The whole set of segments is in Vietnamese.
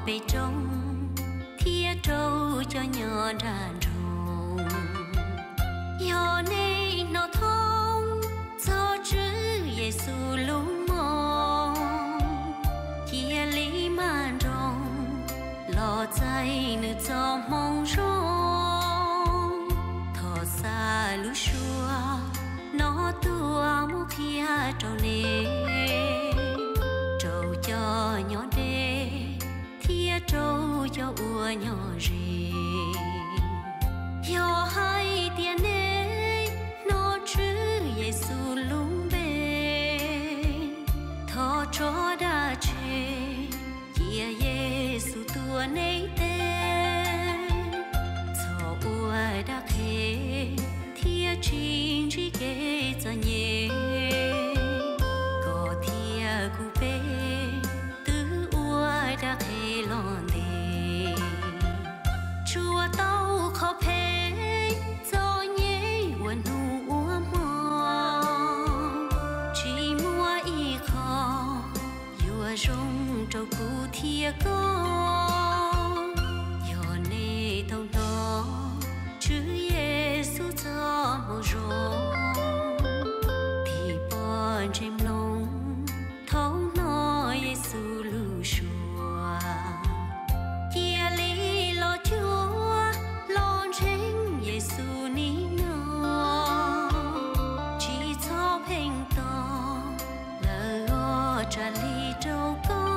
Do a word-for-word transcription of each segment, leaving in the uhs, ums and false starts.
bề trong thia trâu cho nhỏ đàn rồng nhỏ này nó thông cho chữ Giêsu lung mong kia lý man rong loใจnữ cho mong rong thọ xa lu xua nó tua mu kia trâu nè trâu cho nhỏ đê thia trâu cho ua nhỏ rì nhỏ hai tiền nê nó chữ Giêsu lung bê thọ cho đa chê kia Giêsu tua nê tê thọ ua đa khê thia chính chỉ kê cho nhé có thia cu bê tứ ua đa khê lon đê chùa tao khó phê cho nhé quần hu ua mò chỉ mua y khó yua rong trâu cu thia con yo nê tông đó chữ Giêsu cho một rong thì bọn chim lông thấu nói Giêsu lưu xua kia lý lo chúa lo chính Giêsu ní nó chỉ cho phèn to lỡ gõ trả lý trâu con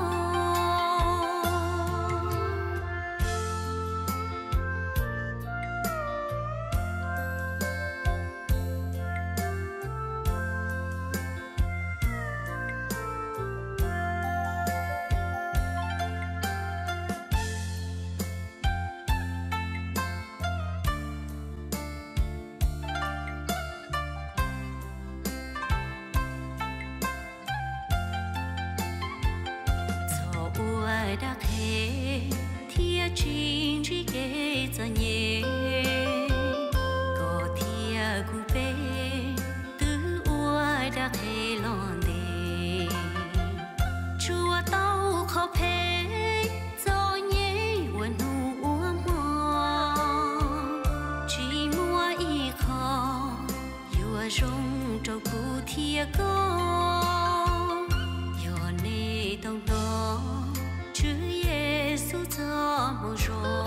đã khê thia chính chỉ kê cho nhé có thia cu bê tứ ua đã khê lon đê chùa tao khó phê cho nhé quần hu ua mò chỉ mua y khó yua rong trâu cu thia con yo nê tông đó chữ Giêsu cho một rong